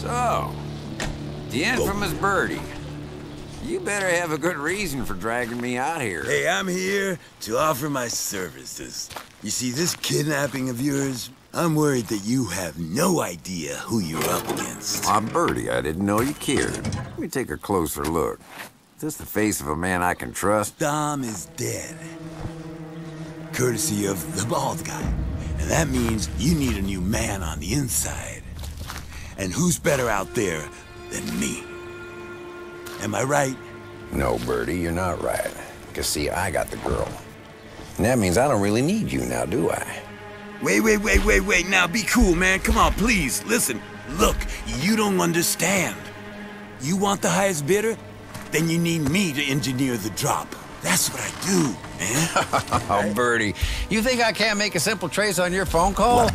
So, the infamous Birdie. You better have a good reason for dragging me out here. Hey, I'm here to offer my services. You see, this kidnapping of yours, I'm worried that you have no idea who you're up against. I'm Birdie. I didn't know you cared. Let me take a closer look. Is this the face of a man I can trust? Dom is dead. Courtesy of the bald guy. And that means you need a new man on the inside. And who's better out there than me? Am I right? No, Birdie, you're not right. Because, see, I got the girl. And that means I don't really need you now, do I? Wait. Now, be cool, man. Come on, please. Listen. Look, you don't understand. You want the highest bidder? Then you need me to engineer the drop. That's what I do, man. Oh, Birdie, you think I can't make a simple trace on your phone call?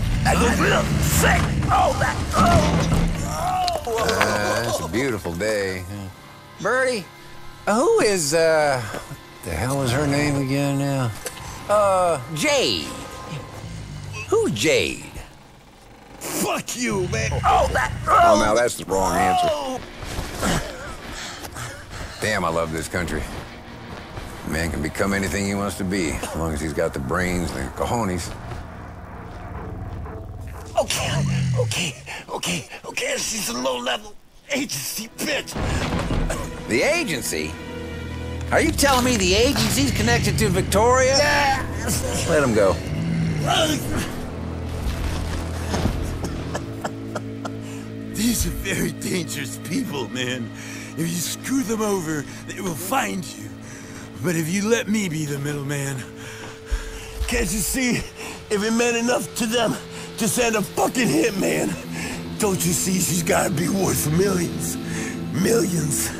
It's a beautiful day. Birdie, who is, what the hell is her name again now? Jade. Who's Jade? Fuck you, man. Oh, now that's the wrong answer. Damn, I love this country. A man can become anything he wants to be, as long as he's got the brains and the cojones. Okay, she's a low-level agency bitch. The agency? Are you telling me the agency's connected to Victoria? Yeah. Let him go. These are very dangerous people, man. If you screw them over, they will find you. But if you let me be the middleman... Can't you see? If it meant enough to them to send a fucking hitman, don't you see she's gotta be worth millions? Millions.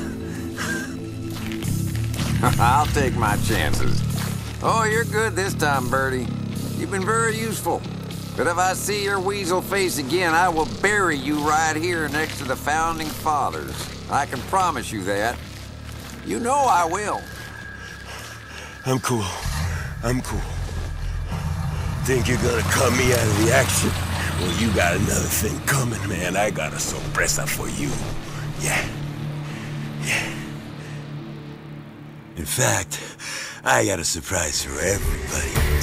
I'll take my chances. Oh, you're good this time, Birdie. You've been very useful. But if I see your weasel face again, I will bury you right here next to the Founding Fathers. I can promise you that. You know I will. I'm cool. Think you're gonna cut me out of the action? Well, you got another thing coming, man. I got a sorpresa for you. Yeah. In fact, I got a surprise for everybody.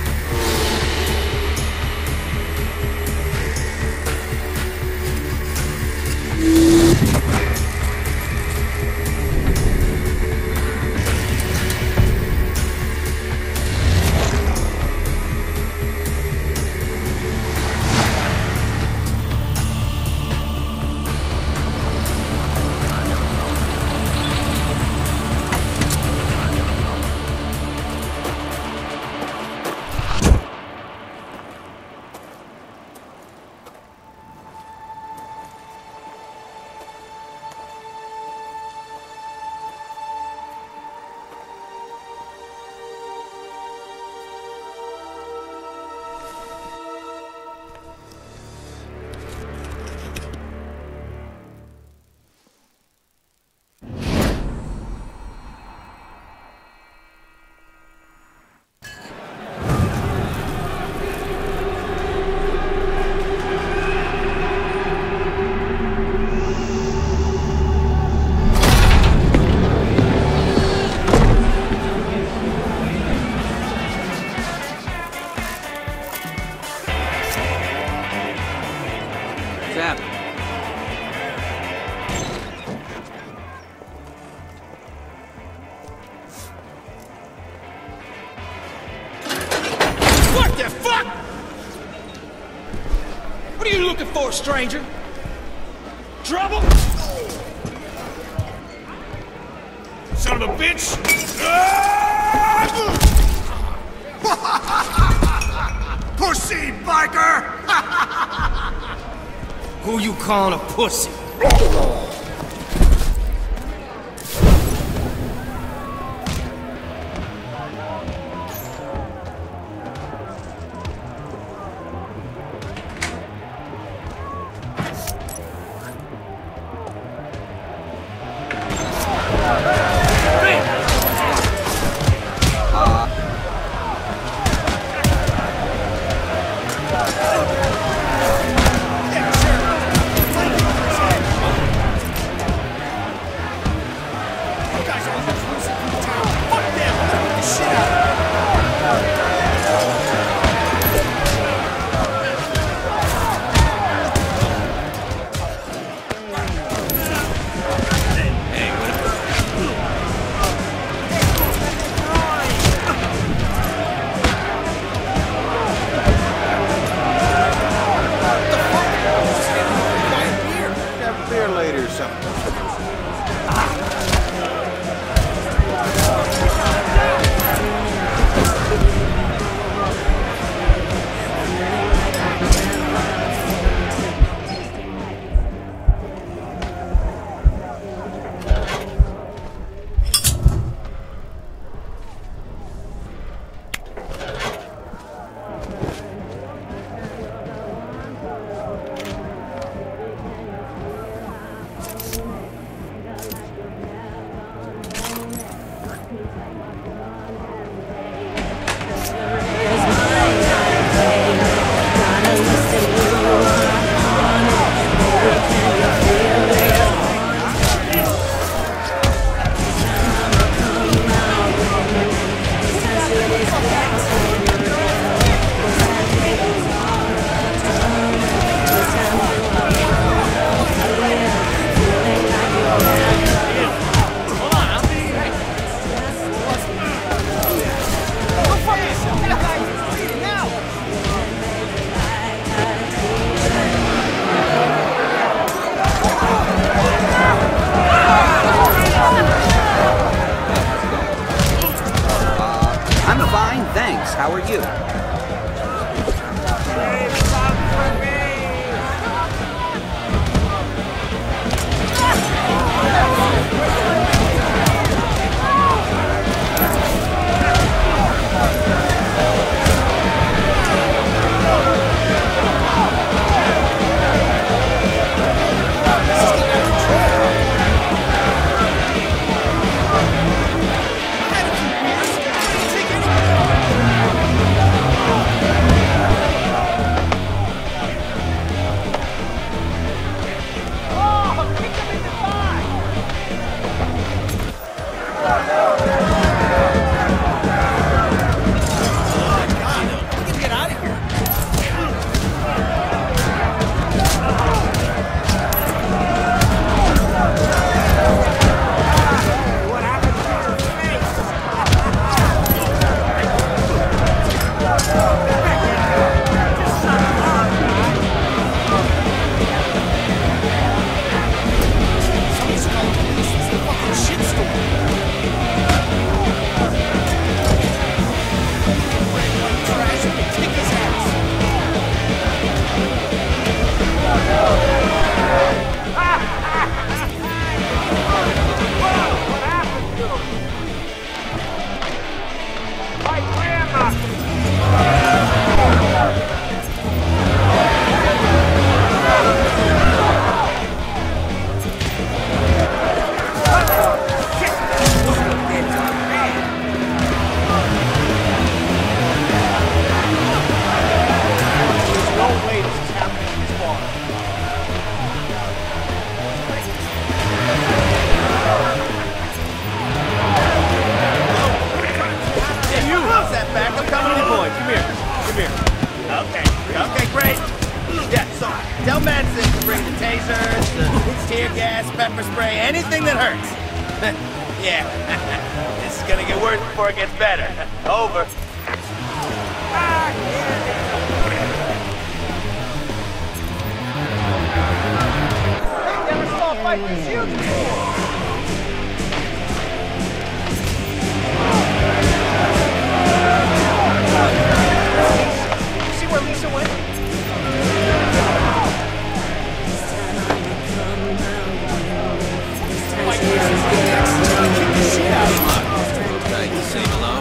What are you looking for, stranger? Trouble? Son of a bitch! Pussy, biker! Who you calling a pussy? or something. How are you? Okay, great. Yeah, so tell Madison to bring the tasers, the tear gas, pepper spray, anything that hurts. Yeah, this is gonna get worse before it gets better. Over. Never saw a fight this huge before. See where Lisa went? Say hello.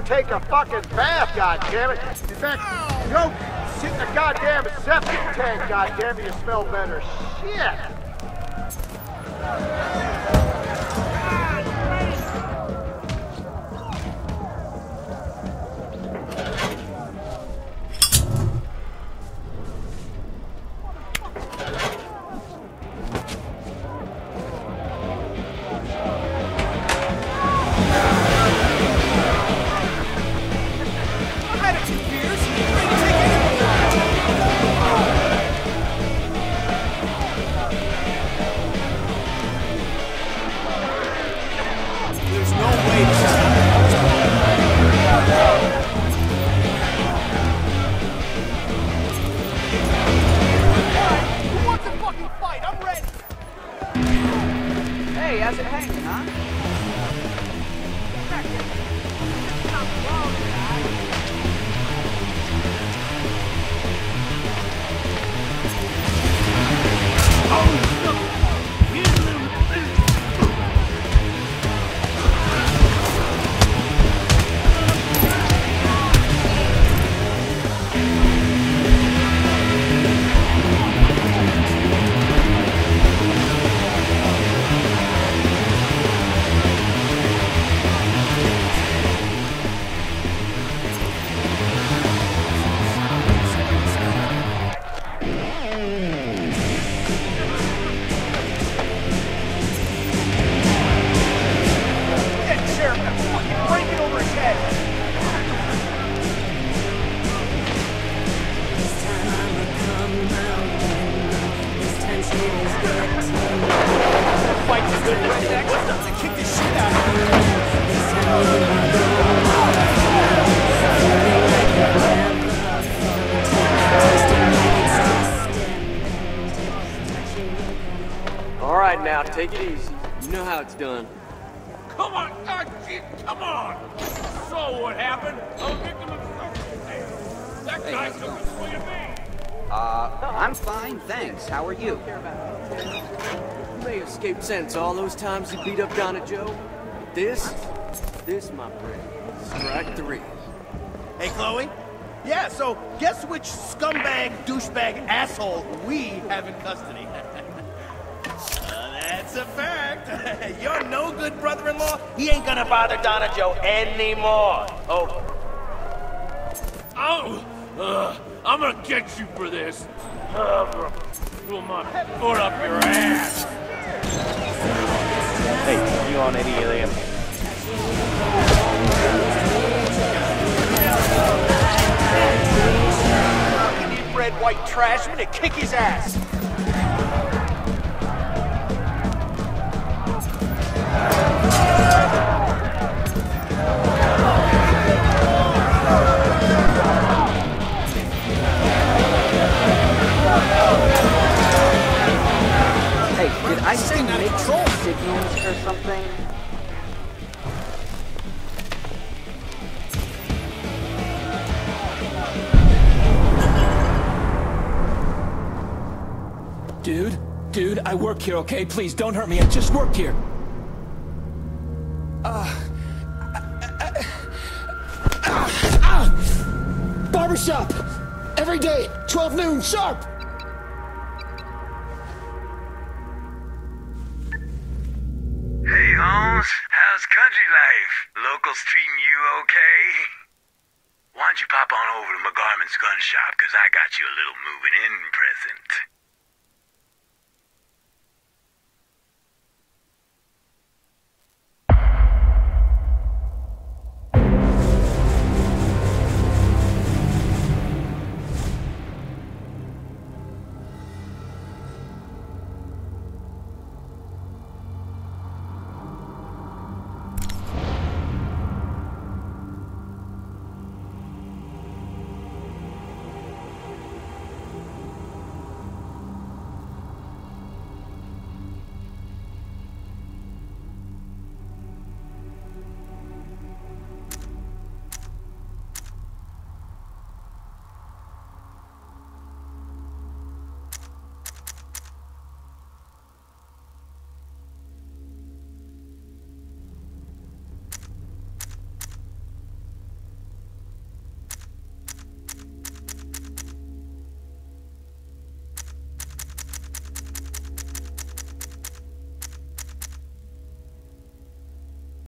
take a fucking bath, goddammit. In fact, go sit in the goddamn septic tank, goddammit, you smell better. Shit! Hey, how's it hanging, huh? All right, now, take it easy. You know how it's done. Come on, shit, come on! So what happened? I was victim of circumstance. That guy took his way to me. I'm fine, thanks. How are you? You may have escaped sentence all those times you beat up Donna Joe. This, my friend, strike three. Hey, Chloe? Yeah, so guess which scumbag, douchebag, asshole we have in custody? That's a fact. Your no-good brother-in-law, he ain't gonna bother Donna Joe anymore. Over. I'm gonna get you for this. I'm gonna pull my foot up your ass. Hey, you on any of them? Fucking red, white trash, I'm gonna kick his ass. Hey, did I say mixed signals or something? Dude, I work here, okay? Please, don't hurt me. I just work here. Barbershop! Every day, 12 noon, sharp! Hey, Holmes. How's country life? Locals treating you okay? Why don't you pop on over to McGarman's gun shop, 'cause I got you a little moving in present.